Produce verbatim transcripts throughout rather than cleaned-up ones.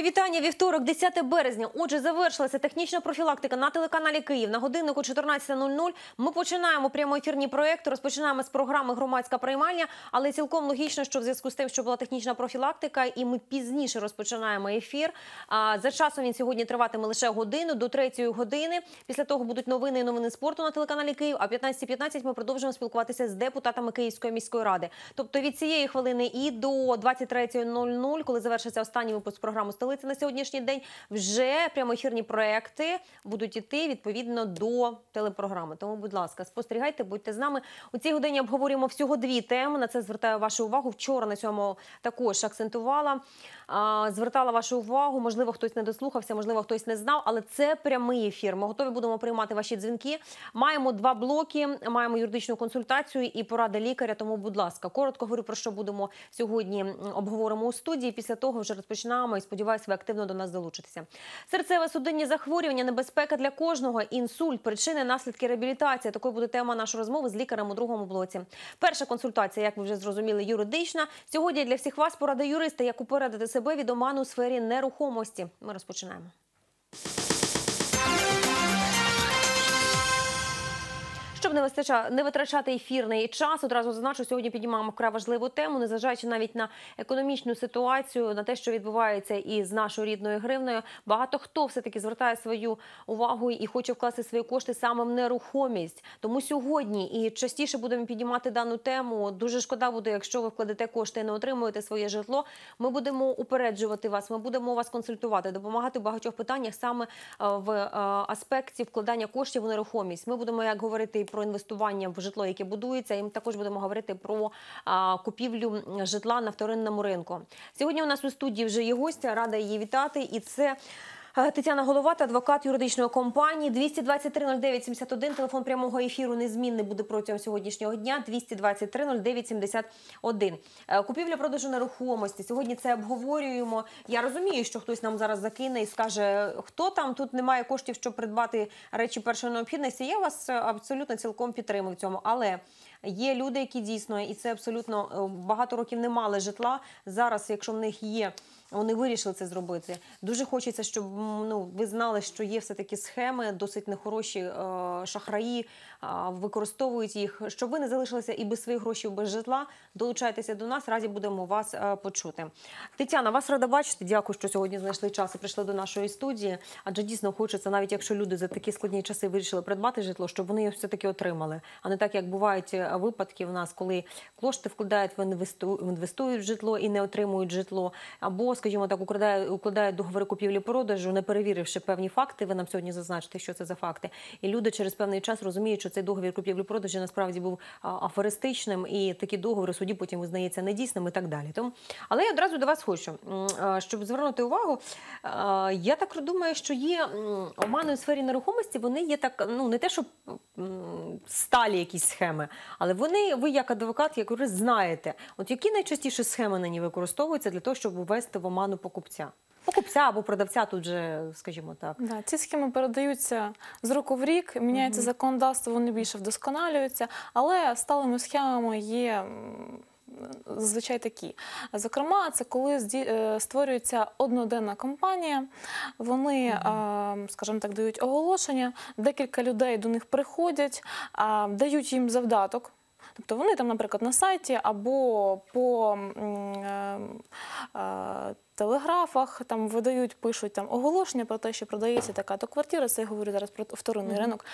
Мої вітання. Вівторок, десяте березня. Отже, завершилася технічна профілактика на телеканалі «Київ». На годиннику чотирнадцята нуль нуль ми починаємо прямоефірні проекти, розпочинаємо з програми «Громадська приймальня», але цілком логічно, що в зв'язку з тим, що була технічна профілактика, і ми пізніше розпочинаємо ефір. За часом він сьогодні триватиме лише годину, до третьої години. Після того будуть новини і новини спорту на телеканалі «Київ», а п'ятнадцята п'ятнадцять ми продовжимо спілкуватися з депутатами Київської міської ради. Тобто від цієї хвилини і до двадцять третьої нуль нуль, коли завершиться останній випуск програми «Столиця» на сьогоднішній день, вже прямоефірні проекти будуть іти відповідно до телепрограми. Тому, будь ласка, спостерігайте, будьте з нами. У цій годині обговорюємо всього дві теми. На це звертаю вашу увагу. Вчора на цьому також акцентувала, звертала вашу увагу. Можливо, хтось не дослухався, можливо, хтось не знав, але це прямий ефір. Ми готові будемо приймати ваші дзвінки. Маємо два блоки, маємо юридичну консультацію і поради лікаря, тому, будь ласка, коротко говорю, про що будемо сьогодні обговоримо у студії. Після того вже розпочинаємо і, сподіваюся, ви активно до нас долучитеся. Серцево-судинні захворювання, небезпека для кожного, інсульт, причини, наслідки, реабілітація. Такою буде тема нашої розмови з лікарем у другому блоці. Перша консультація, як ви вже зрозуміли, юридична. Сьогодні для всіх вас порада юриста, як упередити себе від оману у сфері нерухомості. Ми розпочинаємо. Щоб не витрачати ефірний час, одразу зазначу, сьогодні піднімаємо вкрай важливу тему, незважаючи навіть на економічну ситуацію, на те, що відбувається із нашою рідною гривнею. Багато хто все-таки звертає свою увагу і хоче вкласти свої кошти саме в нерухомість. Тому сьогодні і частіше будемо піднімати дану тему. Дуже шкода буде, якщо ви вкладете кошти і не отримуєте своє житло. Ми будемо упереджувати вас, ми будемо вас консультувати, допомагати в багатьох питаннях саме в аспекті вкладання коштів в нерухомість. Ми будемо, як говорити, про інвестування в житло, яке будується, і ми також будемо говорити про а, купівлю житла на вторинному ринку. Сьогодні у нас у студії вже є гостя, рада її вітати, і це Тетяна Головата, адвокат юридичної компанії. двісті двадцять три нуль дев'ять сімдесят один, телефон прямого ефіру незмінний буде протягом сьогоднішнього дня, двісті двадцять три нуль дев'ять сімдесят один. Купівля-продажу нерухомості. Сьогодні це обговорюємо. Я розумію, що хтось нам зараз закине і скаже, хто там, тут немає коштів, щоб придбати речі першої необхідності. Я вас абсолютно цілком підтримую в цьому, але є люди, які дійсно, і це абсолютно багато років не мали житла. Зараз, якщо в них є, вони вирішили це зробити. Дуже хочеться, щоб ну, ви знали, що є все-таки схеми, досить нехороші, е, шахраї е, використовують їх. Щоб ви не залишилися і без своїх грошей, без житла, долучайтеся до нас, раді будемо вас е, почути. Тетяна, вас рада бачити. Дякую, що сьогодні знайшли час і прийшли до нашої студії. Адже дійсно хочеться, навіть якщо люди за такі складні часи вирішили придбати житло, щоб вони його все-таки отримали. А не так, як бувають випадки в нас, коли кошти вкладають, інвестують в житло і не отримують житло. Або, скажімо так, укладають, укладають договори купівлі-продажу, не перевіривши певні факти, ви нам сьогодні зазначите, що це за факти. І люди через певний час розуміють, що цей договір купівлі-продажу насправді був аферистичним, і такі договори в суді потім визнається недійсним і так далі. Тому, але я одразу до вас хочу, щоб звернути увагу, я так думаю, що є омани у сфері нерухомості, вони є так, ну не те, що сталі якісь схеми, але вони, ви як адвокат, як юрист, знаєте, от які найчастіше схеми на ній використовуються для того, щоб ввести в оману покупця? Покупця або продавця тут же, скажімо так. Да, ці схеми передаються з року в рік, міняється угу. законодавство, вони більше вдосконалюються, але сталими схемами є зазвичай такі. Зокрема, це коли створюється одноденна компанія, вони, угу. скажімо так, дають оголошення, декілька людей до них приходять, дають їм завдаток. Тобто вони там, наприклад, на сайті або по е, е, телеграфах там видають, пишуть там оголошення про те, що продається така-то квартира, це я говорю зараз про вторинний mm-hmm. ринок.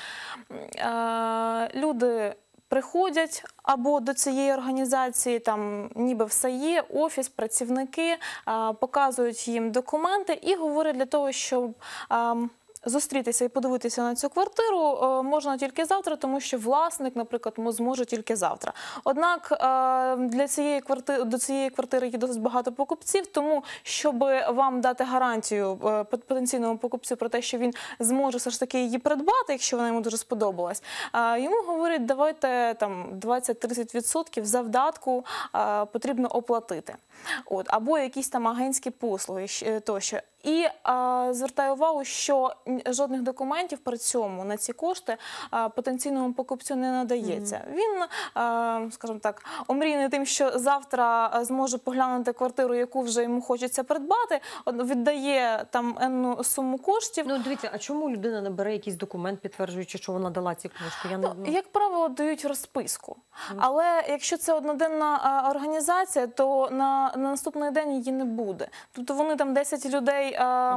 Е, люди приходять або до цієї організації, там ніби все є, офіс, працівники, е, показують їм документи і говорять для того, щоб е, зустрітися і подивитися на цю квартиру можна тільки завтра, тому що власник, наприклад, зможе тільки завтра. Однак для цієї квартири, до цієї квартири є досить багато покупців, тому щоб вам дати гарантію потенційному покупцю про те, що він зможе все ж таки її придбати, якщо вона йому дуже сподобалась, йому говорять, давайте там двадцять-тридцять відсотків завдатку потрібно оплатити. От, або якісь там агентські послуги тощо. І а, звертаю увагу, що н- жодних документів при цьому на ці кошти а, потенційному покупцю не надається. Він, а, скажімо так, омріяний тим, що завтра а, зможе поглянути квартиру, яку вже йому хочеться придбати, от віддає там енну суму коштів. Ну, дивіться, а чому людина не бере якийсь документ, підтверджуючи, що вона дала ці кошти? Я не Ну, як правило, дають розписку. Але якщо це одноденна а, організація, то на, на наступний день її не буде. Тобто вони там десять людей а,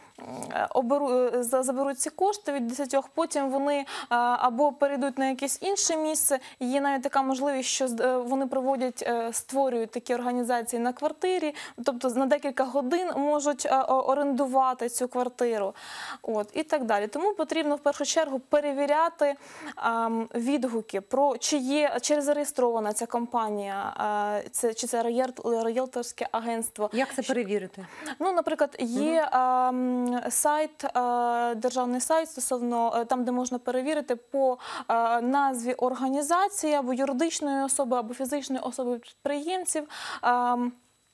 оберу, за- заберуть ці кошти від десятьох, потім вони а, або перейдуть на якесь інше місце. Є навіть така можливість, що з- е, вони проводять, е, створюють такі організації на квартирі, тобто на декілька годин можуть е, о- орендувати цю квартиру. От, і так далі. Тому потрібно в першу чергу перевіряти ам, відгуки про чи є, чи зареєстрована ця компанія, а, це, чи це рієл- рієлторське агентство. Як це перевірити? Ну, наприклад, є ем, сайт, е, державний сайт стосовно е, там, де можна перевірити по е, назві організації або юридичної особи, або фізичної особи підприємців. ем,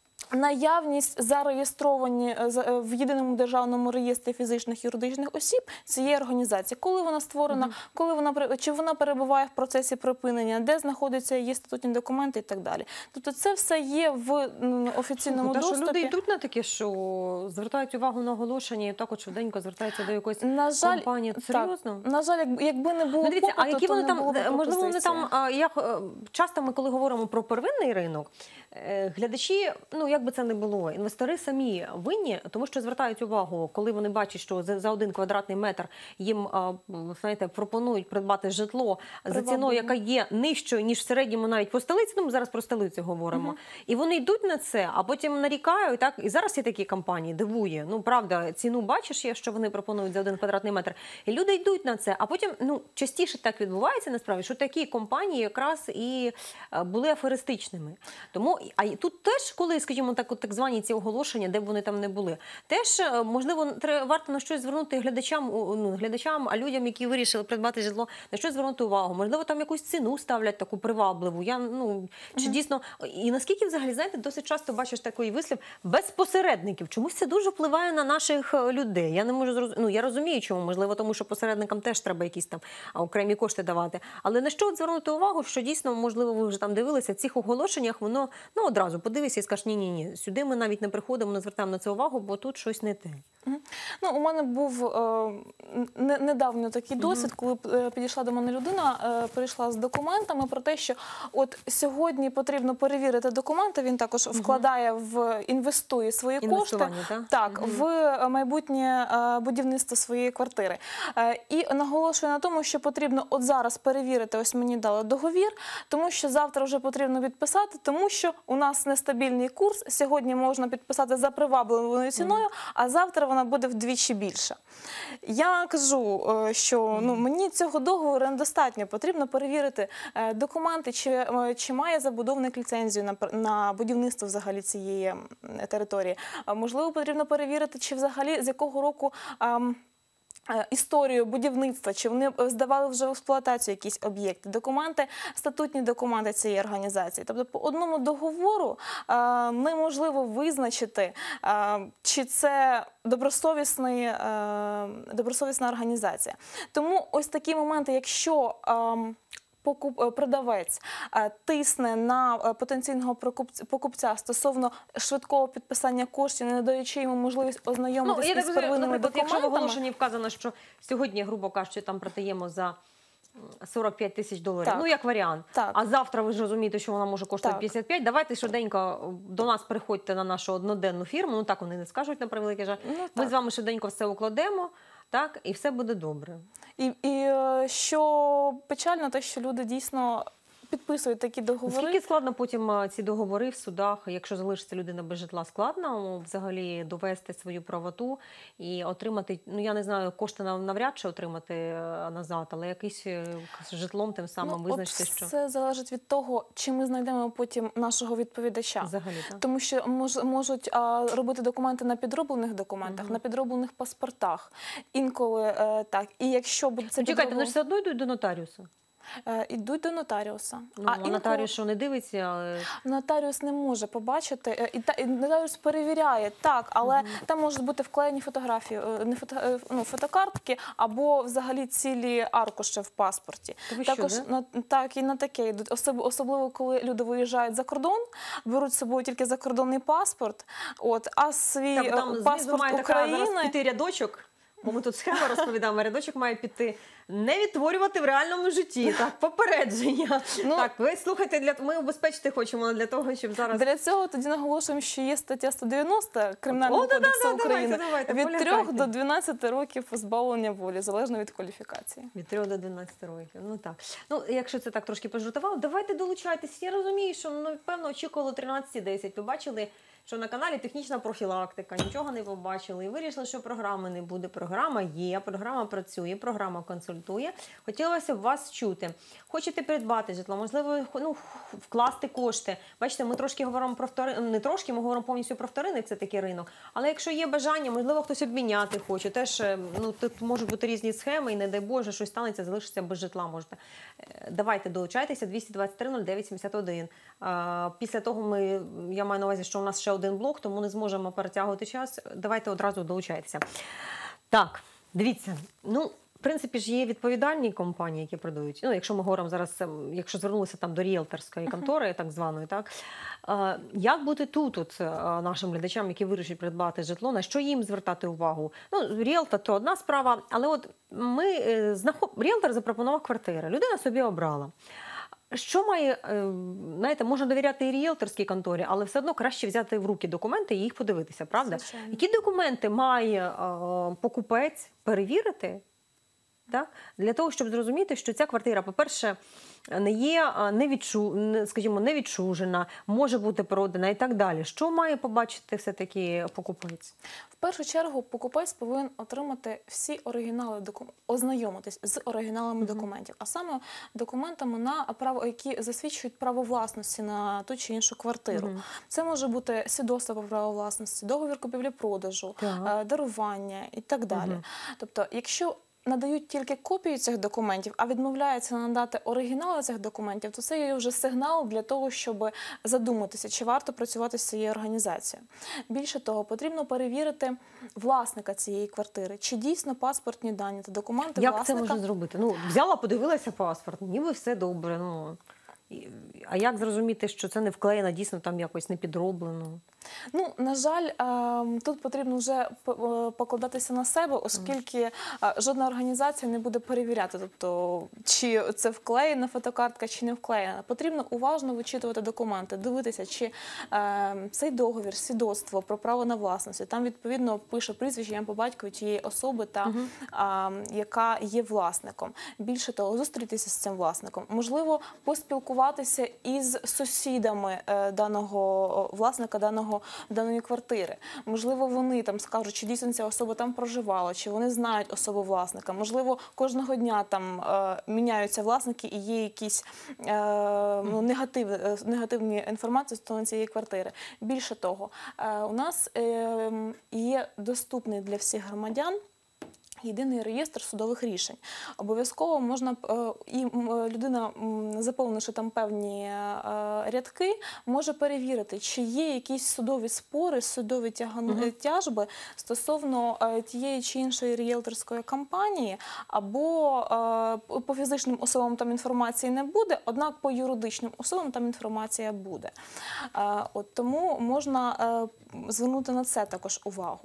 Наявність зареєстровані е, за- е, в єдиному державному реєстрі фізичних і юридичних осіб цієї організації, коли вона створена, коли вона при- чи вона перебуває в процесі припинення, де знаходяться її статутні документи і так далі. Тобто це все є в м, офіційному Та що доступі. люди йдуть на таке, що звертають увагу на оголошення і так от швиденько звертаються до якоїсь На жаль, компанії. так. Серйозно? На жаль, як- якби не було Ну, дивіться, а попиту, які то вони не там, було б е, можливо, вони пропозиції. там, а, як е, часто ми, коли говоримо про первинний ринок, е, глядачі, ну як би це не було, інвестори самі винні, тому що звертають увагу, коли вони бачать, що за, за один квадратний метр їм, а, знаєте, пропонують придбати житло за Привабливо. ціною, яка є нижчою, ніж в середньому навіть по столиці, ну ми зараз про столицю говоримо, і вони йдуть на це, а потім нарікають, так, і зараз є такі компанії, дивує, ну правда, ціну бачиш, є, що вони пропонують за один квадратний метр, і люди йдуть на це, а потім, ну, частіше так відбувається насправді, що такі компанії якраз і е, були аферистичними. Тому, а й тут теж, коли, скажімо так, от так звані ці оголошення, де б вони там не були, теж, е, можливо, тре- варто на щось звернути глядачам, у- ну, глядачам, а людям, які вирішили придбати житло, на щось звернути увагу. Можливо, там якусь ціну ставлять таку привабливу. Я, ну, чи дійсно, і наскільки взагалі, знаєте, досить часто бачиш такий вислів, без посередників. Чомусь це дуже впливає на наших е, людей. Я не можу зрозуміти, ну, я розумію, чому, можливо, тому що посередникам теж треба якісь там а, окремі кошти давати. Але на що от звернути увагу, що дійсно, можливо, ви вже там дивилися, в цих оголошеннях воно, ну, одразу подивися і скажеш, ні-ні-ні, сюди ми навіть не приходимо, не звертаємо на це увагу, бо тут щось не те. Мгм. Ну, у мене був е, не- недавно такий досвід, коли е, підійшла до мене людина, е, прийшла з документами про те, що от сьогодні потрібно перевірити документи, він також вкладає в, інвестує свої кошти Інвестування, так? так, в майбутнє е, будівництво своєї квартири. Е, І наголошує на тому, що потрібно от зараз перевірити, ось мені дали договір, тому що завтра вже потрібно відписати, тому що у нас нестабільний курс, сьогодні можна підписати за привабливою ціною, а завтра вона буде вдвічі більша. Я кажу, е, що ну, мені цього договору недостатньо, потрібно перевірити е, документи, чи, е, чи має забудовник ліцензію на, пр- на будівництво взагалі цієї м, території. А, можливо, потрібно перевірити, чи взагалі з якого року ам, е, історію будівництва, чи вони е, здавали вже в експлуатацію якісь об'єкти, документи, статутні документи цієї організації. Тобто по одному договору е, неможливо визначити, е, чи це добросовісний, е, добросовісна організація. Тому ось такі моменти, якщо ем, покуп- е, продавець е, тисне на е, потенційного прокупця- покупця стосовно швидкого підписання коштів, не надаючи йому можливість Ну, ознайомитися я так із розумію, первинними наприклад, якщо в документами. оголошенні вказано, що сьогодні, грубо кажучи, там продаємо за м, сорок п'ять тисяч доларів, Так. ну як варіант. Так. А завтра ви ж розумієте, що вона може коштувати Так. п'ятдесят п'ять, давайте швиденько до нас приходьте на нашу одноденну фірму, ну так вони не скажуть, на превеликий жаль. Ну, Ми так. з вами швиденько все укладемо, так, і все буде добре. І, і е, що печально, те, що люди дійсно підписують такі договори. Наскільки складно потім а, ці договори в судах, якщо залишиться людина без житла, складно взагалі довести свою правоту і отримати, ну я не знаю, кошти нав- навряд чи отримати е, назад, але якийсь е, з житлом тим самим Ну, визначити, от що все залежить від того, чи ми знайдемо потім нашого відповідача. взагалі так. Тому що мож, можуть а, робити документи на підроблених документах, на підроблених паспортах. Інколи е, так. І якщо буде це Ну, чекайте, вони підроблено- ж все одно йдуть до нотаріуса. Е, Ідуть до нотаріуса. Ну, а а інколи нотаріус що не дивиться, але... нотаріус не може побачити, е, і, та, і нотаріус перевіряє, так, але Мгм. там можуть бути вклеєні фотографії, е, не фото, е, ну, фотокартки або взагалі цілі аркуші в паспорті. Та ви що, Також да? на, так і на таке йдуть. Особ- Особливо, коли люди виїжджають за кордон, беруть з собою тільки закордонний паспорт, от, а свій Так, е, там знизу паспорт має така зараз України... піти рядочок, бо ми тут схему розповідаємо, рядочок має піти не відтворювати в реальному житті. Так, попередження. Ну, так, ви слухайте, для... ми убезпечити хочемо для того, щоб зараз... Для цього тоді наголошуємо, що є стаття сто дев'яносто Кримінального О, да, да, кодексу да, України давайте, давайте, від полягайте. трьох до дванадцяти років позбавлення волі, залежно від кваліфікації. Від трьох до дванадцяти років. Ну так. Ну, якщо це так трошки пожартувало, давайте долучайтесь. Я розумію, що, ну, певно, очікувало тринадцять десять. Ви бачили, що на каналі технічна профілактика, нічого не побачили. І вирішили, що програми не буде. Програма є, програма працює, програма консультує. Хотілося б вас чути. Хочете придбати житло, можливо, ну, вкласти кошти. Бачите, ми трошки говоримо про вторинник, не трошки, ми говоримо повністю про вторинник, це такий ринок. Але якщо є бажання, можливо, хтось обміняти хоче. Теж, ну, тут можуть бути різні схеми, і не дай Боже, щось станеться, залишиться без житла. Можете. Давайте долучайтеся, двісті двадцять три нуль дев'ять сімдесят один. Після того ми, я маю на увазі, що у нас ще один блок, тому не зможемо перетягувати час. Давайте одразу долучайтеся. Так, дивіться, ну, в принципі ж є відповідальні компанії, які продають. Ну, якщо ми говоримо зараз, якщо звернулися там до ріелторської контори, так званої, так, як бути тут от, нашим глядачам, які вирішать придбати житло, на що їм звертати увагу? Ну, ріелтор – то одна справа, але от ми, знаход... ріелтор запропонував квартири, людина собі обрала. Що має, знаєте, можна довіряти і ріелторській конторі, але все одно краще взяти в руки документи і їх подивитися, правда? Звичайно. Які документи має е, покупець перевірити, так? Для того, щоб зрозуміти, що ця квартира, по-перше, не є, не відчу, не, скажімо, не відчужена, може бути продана і так далі. Що має побачити все-таки покупець? В першу чергу покупець повинен отримати всі оригінали, доку- ознайомитись з оригіналами Мгм. документів, а саме документами, на право, які засвідчують право власності на ту чи іншу квартиру. Мгм. Це може бути свідоцтво про право власності, договір купівлі-продажу, Так. е, дарування і так далі. Мгм. Тобто, якщо надають тільки копію цих документів, а відмовляються надати оригінали цих документів, то це є вже сигнал для того, щоб задуматися, чи варто працювати з цією організацією. Більше того, потрібно перевірити власника цієї квартири, чи дійсно паспортні дані та документи Як власника. це можна зробити? Ну, взяла, подивилася паспорт, ніби все добре. Ну, і- а як зрозуміти, що це не вклеєно, дійсно там якось не підроблено? Ну, на жаль, ем, тут потрібно вже п- е, покладатися на себе, оскільки е, жодна організація не буде перевіряти, тобто, чи це вклеєна фотокартка, чи не вклеєна. Потрібно уважно вичитувати документи, дивитися, чи ем, цей договір, свідоцтво про право на власність, там відповідно пише прізвище, ім'я по батькові тієї особи, та, ем, яка є власником. Більше того, зустрітися з цим власником. Можливо, поспілкуватися із сусідами е, даного власника, даного даної квартири. Можливо, вони там скажуть, чи дійсно ця особа там проживала, чи вони знають особу власника. Можливо, кожного дня там е, міняються власники і є якісь е, ну, негатив, е, негативні інформації стосовно цієї квартири. Більше того, е, у нас е, є доступний для всіх громадян єдиний реєстр судових рішень. Обов'язково можна, е, і м, людина, м, заповнивши там певні е, рядки, може перевірити, чи є якісь судові спори, судові тяган- Мгм. тяжби стосовно е, тієї чи іншої ріелторської компанії, або е, по фізичним особам там інформації не буде, однак по юридичним особам там інформація буде. Е, От тому можна е, звернути на це також увагу.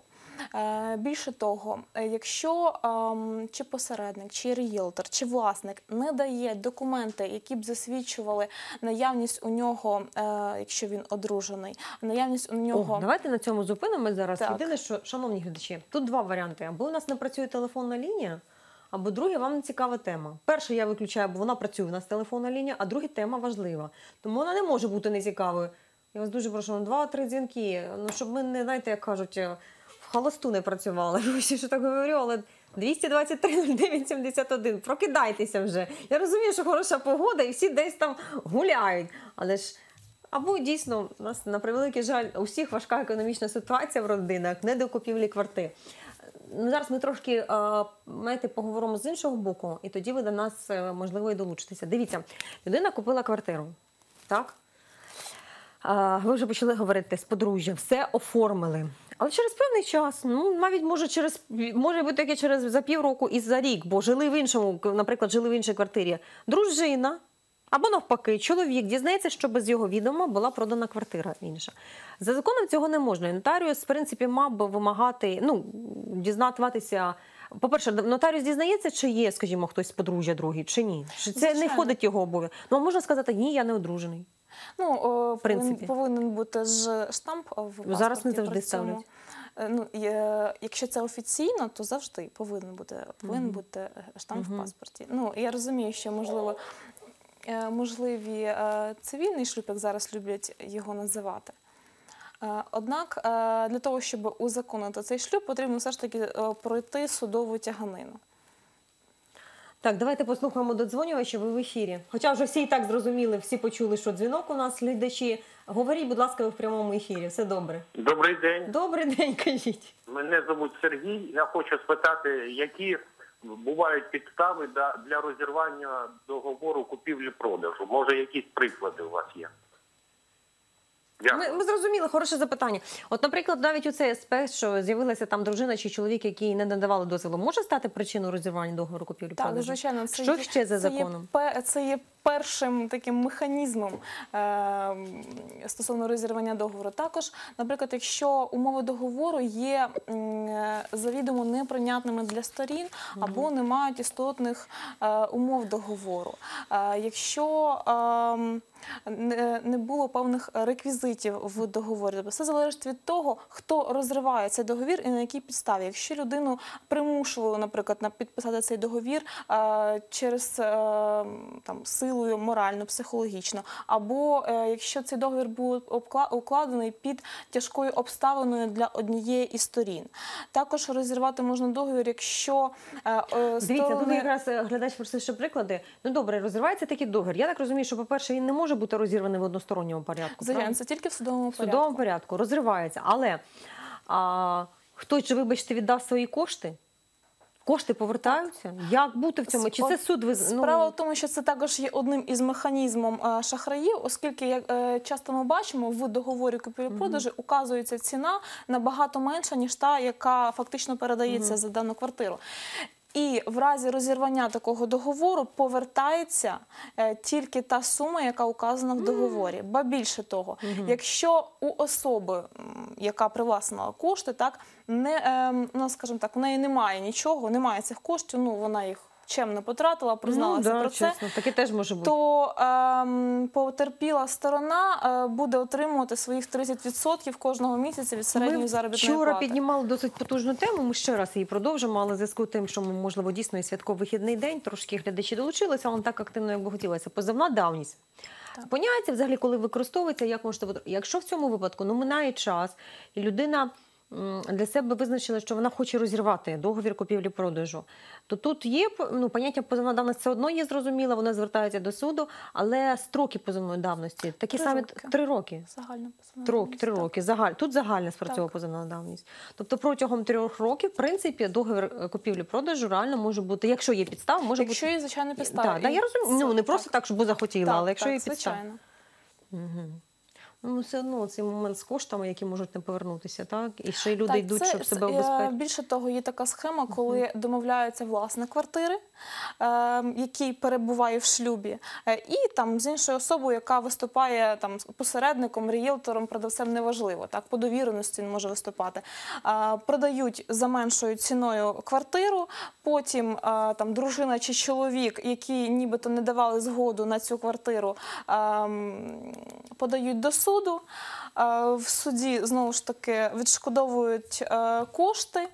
Е, Більше того, е, якщо ем, чи посередник, чи ріелтор, чи власник не дає документи, які б засвідчували наявність у нього, е, якщо він одружений, наявність у нього... О, давайте на цьому зупинимось зараз. Так. Єдине, що, шановні глядачі, тут два варіанти. Або у нас не працює телефонна лінія, або друге, вам не цікава тема. Перше я виключаю, бо вона працює, у нас телефонна лінія, а друге, тема важлива. Тому вона не може бути нецікавою. Я вас дуже прошу, ну, два-три дзвінки, ну, щоб ми не, знаєте, як кажуть, в холосту не працювали. Вибачте, що так говорю, але двісті двадцять три нуль дев'ять сімдесят один. Прокидайтеся вже. Я розумію, що хороша погода і всі десь там гуляють. Але ж або дійсно, у нас, на превеликий жаль, у всіх важка економічна ситуація в родинах, не до купівлі квартир. ну, зараз ми трошки е, знаєте, поговоримо з іншого боку, і тоді ви до нас, е, можливо, і долучитеся. Дивіться, людина купила квартиру, так? Е, ви вже почали говорити з подружжя, все оформили. Але через певний час, ну, навіть може, через, може бути таке через за півроку і за рік, бо жили в іншому, наприклад, жили в іншій квартирі, дружина, або навпаки, чоловік дізнається, що без його відома була продана квартира інша. За законом цього не можна. І нотаріус, в принципі, мав би вимагати, ну, дізнатися. По-перше, нотаріус дізнається, чи є, скажімо, хтось з подружжя другий, чи ні. Чи це Звичайно. не входить в його обов'язок. Ну, а можна сказати, ні, я не одружений. Ну, о, принципі. повинен, повинен бути ж штамп в паспорті. Зараз не завжди при цьому. ставлять. Е, Ну, є- якщо це офіційно, то завжди повинен бути, повинен Мгм. бути штамп Мгм. в паспорті. Ну, я розумію, що можливо е, можливі е, цивільний шлюб, як зараз люблять його називати. Е, Однак е, для того, щоб узаконити цей шлюб, потрібно все ж таки е, пройти судову тяганину. Так, давайте послухаємо додзвонювача, ви в ефірі. Хоча вже всі і так зрозуміли, всі почули, що дзвінок у нас, глядачі. Говоріть, будь ласка, ви в прямому ефірі. Все добре. Добрий день. Добрий день, кажіть. Мене звуть Сергій. Я хочу спитати, які бувають підстави для, для розірвання договору купівлі-продажу. Може, якісь приклади у вас є? Дякую. Ми, ми зрозуміли, хороше запитання. От, наприклад, навіть у цей аспект, що з'явилася там дружина чи чоловік, який не надавали дозволу, може стати причиною розірвання договору купівлі-продажу? Так, звичайно, це Що є- ще за це є законом? пе- Це є першим таким механізмом е, стосовно розірвання договору. Також, наприклад, якщо умови договору є м, е, завідомо неприйнятними для сторін або не мають істотних е, умов договору. Е, якщо е, не не було певних реквізитів в договорі. Тобто все залежить від того, хто розриває цей договір і на якій підставі. Якщо людину примушували, наприклад, на підписати цей договір е, через е, там, силою морально, психологічно, або е, якщо цей договір був обкла- укладений під тяжкою обставиною для однієї із сторін. Також розірвати можна договір, якщо е, е, Дивіться, тут сторони... якраз е, глядач просив ще приклади. Ну добре, розривається такий договір. Я так розумію, що, по-перше, він не може бути розірваний в односторонньому порядку. Звичайно, правильно? це тільки в судовому В порядку. судовому порядку розривається. Але а, хтось же, вибачте, віддав свої кошти? Кошти повертаються? Як бути в цьому? Чи це От суд? виз- ну, Справа в тому, що це також є одним із механізмів е, шахраїв, оскільки як е, часто ми бачимо, в договорі купівлі-продажу указується ціна набагато менша, ніж та, яка фактично передається за дану квартиру. І в разі розірвання такого договору повертається е, тільки та сума, яка указана в договорі. Ба більше того, якщо у особи, м, яка привласнила кошти, так не е, ну, скажімо так, в неї немає нічого, немає цих коштів, ну вона їх чемно потратила, призналася ну, да, про це. чесно, таке теж може бути. То ем, потерпіла сторона е, буде отримувати своїх тридцять відсотків кожного місяця від середньої Ми заробітної вчора плати. піднімали досить потужну тему. Ми ще раз її продовжимо, але в зв'язку з тим, що ми, можливо, дійсно і святковий вихідний день, трошки глядачі долучилися, але не так активно, як би хотілося. Позовна давність. Так. Поняття взагалі, коли використовується, як можете бути. Якщо в цьому випадку ну, минає час, і людина м, для себе визначила, що вона хоче розірвати договір купівлі-продажу, то тут є ну, поняття позовна давності все одно є зрозуміло, вона звертається до суду, але строки позовної давності такі Три самі роки. три роки. Загальна позовна Три, давність, три так. роки. Загаль... Тут загальна спрацьовує Так. позовна давність. Тобто протягом трьох років, в принципі, договір купівлі-продажу реально може бути, якщо є підстава, може Якщо бути... є звичайна підстава. Так, да, я розумію. Ну, не просто так, щоб захотіла, але якщо так, є підстава. звичайно. Угу. Ну, все одно цей момент з коштами, які можуть не повернутися, так? І ще й люди Так, йдуть, це- щоб себе це, е, обезпечити. Більше того, є така схема, коли домовляються власник квартири, е, який перебуває в шлюбі, е, і там з іншою особою, яка виступає там посередником, ріелтором, продавцем, неважливо, так, по довіреності він може виступати. Е, продають за меншою ціною квартиру, потім е, там дружина чи чоловік, які нібито не давали згоду на цю квартиру, е, подають до суду. Е, В суді, знову ж таки, відшкодовують е, кошти,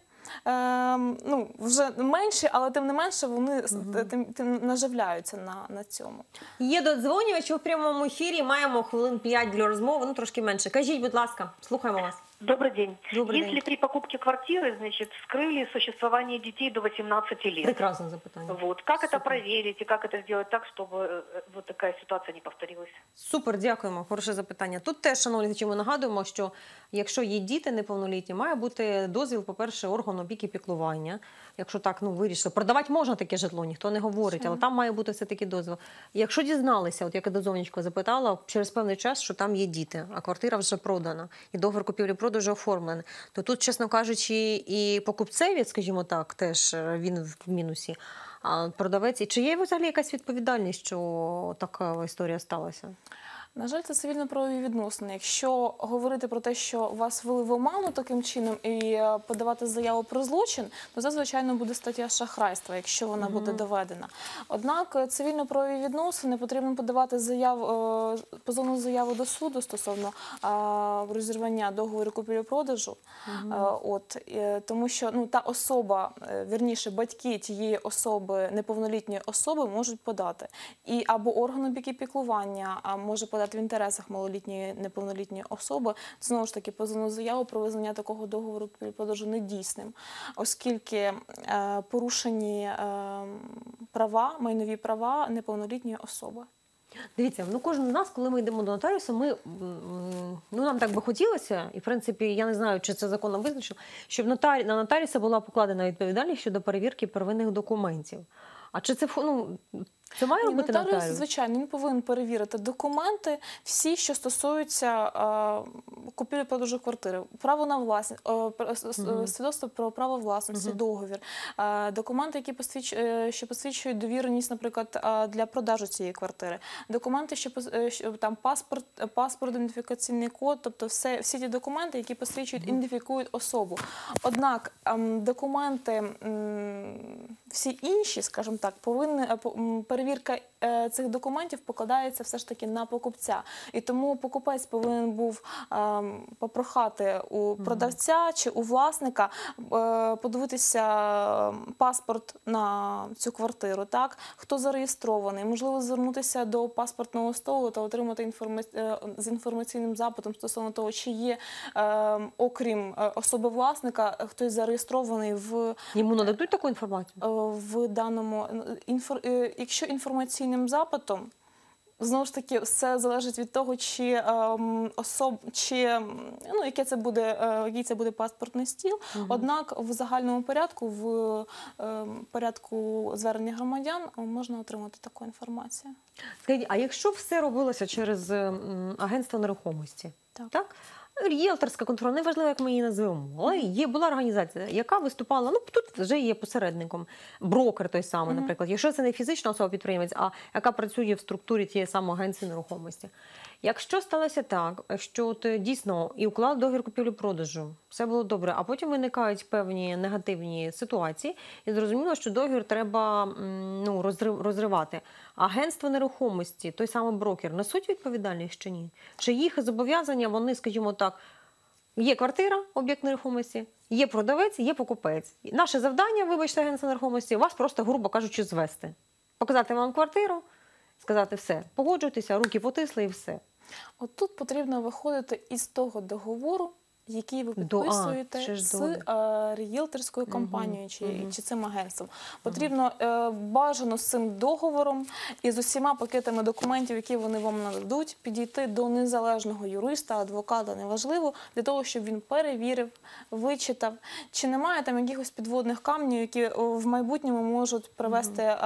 е, ну, вже менші, але тим не менше вони с- тим, тим наживляються на, на цьому. Є додзвонювач у прямому ефірі, маємо хвилин п'ять для розмови, ну трошки менше. Кажіть, будь ласка, слухаємо вас. Добрый день. Добрый Если день. при покупке квартиры, значит, вскрыли существование детей до восемнадцати лет, Прекрасне запитання. вот, как это Супер. проверить и как это сделать так, чтобы э, вот такая ситуация не повторилась? Супер, дякуємо. Хороше запитання. Тут теж, шановні глядачі, ми нагадуємо, що якщо є діти неповнолітні, має бути дозвіл, по-перше, органу опіки і піклування. Якщо так, ну, вирішили. Продавати можна таке житло, ніхто не говорить, але там має бути все-таки дозвіл. І якщо дізналися, от як я дозовничко запитала, через певний час, що там є діти, а квартира вже продана, і договір купівлі-продажу оформлений, то тут, чесно кажучи, і покупцеві, скажімо так, теж е, він в мінусі, а продавець. І чи є взагалі якась відповідальність, що така історія сталася? На жаль, це цивільно-правові відносини. Якщо говорити про те, що вас ввели в оману таким чином і е, подавати заяву про злочин, то це, звичайно, буде стаття шахрайства, якщо вона буде доведена. Однак е, цивільно-правові відносини потрібно подавати заяв, е, позовну заяву до суду стосовно е, розірвання договору купівлі-продажу. Е, от, е, тому що ну, та особа, е, вірніше, батьки тієї особи, неповнолітньої особи можуть подати. І або орган опіки і піклування а може подати в інтересах малолітньої неповнолітньої особи, знову ж таки, позовну заяву про визнання такого договору купівлі-продажу недійсним, оскільки е, порушені е, права, майнові права неповнолітньої особи. Дивіться, ну кожен з нас, коли ми йдемо до нотаріуса, ми, м, ну нам так би хотілося, і в принципі, я не знаю, чи це законом визначено, щоб нотарі, на нотаріуса була покладена відповідальність щодо перевірки первинних документів. А чи це, ну, це має робити Нотаріус, нотаріус? звичайно, він повинен перевірити документи, всі, що стосуються е, купівлі-продажу квартири. Право на власність, е, пр- с- с- свідоцтво про право власності, договір, е, документи, які посвідч, е, що посвідчують довіреність, наприклад, е, для продажу цієї квартири, документи, що, пос- е, що там паспорт, е, паспорт, ідентифікаційний код, тобто все, всі ті документи, які посвідчують, ідентифікують особу. Однак ем, документи м, всі інші, скажімо так, повинні е, по- м, перевірка е, цих документів покладається все ж таки на покупця. І тому покупець повинен був ем, попрохати у продавця чи у власника е, подивитися ем, паспорт на цю квартиру, так? Хто зареєстрований, можливо, звернутися до паспортного столу та отримати інформа... е, з інформаційним запитом стосовно того, чи є, ем, окрім е, особи власника, хтось зареєстрований в Йому нададуть таку інформацію? Е, в даному інфор... е, якщо інформаційним запитом, знову ж таки, все залежить від того, чи ем, особ, чи ем, ну, яке це буде, е, який це буде паспортний стіл. Однак в загальному порядку, в ем, порядку звернення громадян, е, можна отримати таку інформацію. Скажіть, а якщо все робилося через м, агентство нерухомості, Так. так? Ріелторська контора, неважливо, як ми її назвемо, але є, була організація, яка виступала, ну тут вже є посередником, брокер той самий, наприклад, якщо це не фізична особа-підприємець, а яка працює в структурі тієї самої агенції нерухомості. Якщо сталося так, що от, дійсно і уклад договір купівлі-продажу, все було добре, а потім виникають певні негативні ситуації, і зрозуміло, що договір треба м, ну, розрив, розривати. Агентство нерухомості, той самий брокер, несуть відповідальність чи ні? Чи їх зобов'язання, вони, скажімо так, є квартира, об'єкт нерухомості, є продавець, є покупець. І наше завдання, вибачте, агентство нерухомості, вас просто, грубо кажучи, звести. Показати вам квартиру, сказати все, погоджуйтеся, руки потисли і все. От тут потрібно виходити із того договору, який ви До- а, підписуєте ще ж з договір. е, ріелторською компанією чи, мгм. чи цим агентством. Потрібно е, бажано з цим договором і з усіма пакетами документів, які вони вам нададуть, підійти до незалежного юриста, адвоката, неважливо, для того, щоб він перевірив, вичитав, чи немає там якихось підводних камнів, які е, в майбутньому можуть привести е,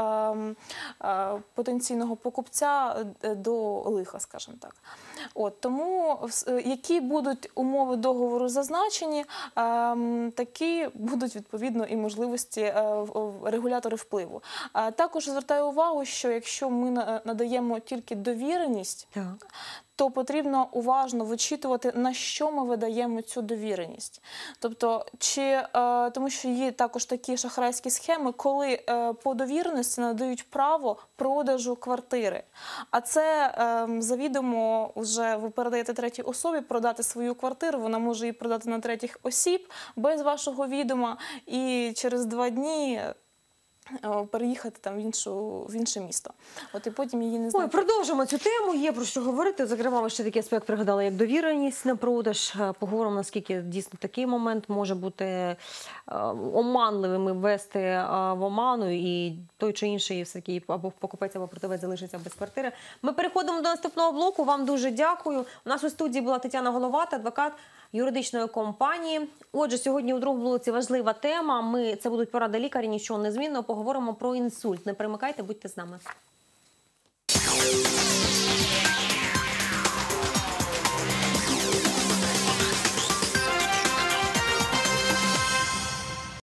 е, потенційного покупця е, до лиха, скажімо так. От, тому е, які будуть умови договору зазначені, ем, такі будуть відповідно і можливості е, в- в- регулятори впливу. Е, також звертаю увагу, що якщо ми на- надаємо тільки довіреність, Так. то потрібно уважно вичитувати, на що ми видаємо цю довіреність. Тобто, чи, е, тому що є також такі шахрайські схеми, коли е, по довіреності надають право продажу квартири. А це е, завідомо вже ви передаєте третій особі продати свою квартиру, вона може її продати на третіх осіб без вашого відома, і через два дні е, переїхати там в іншу в інше місто. От і потім її не Ой, знаю. продовжимо цю тему. Є про що говорити. Зокрема, ви ще такий аспект пригадали, як довіреність на продаж. Е, Поговоримо, наскільки дійсно такий момент може бути е, оманливим і ввести е, в оману, і той чи інший все-таки або покупець, або продавець залишиться без квартири. Ми переходимо до наступного блоку. Вам дуже дякую. У нас у студії була Тетяна Головата, адвокат юридичної компанії. Отже, сьогодні у другому блоці важлива тема. Ми, це будуть поради лікаря, нічого не змінно. Поговоримо про інсульт. Не перемикайте, будьте з нами.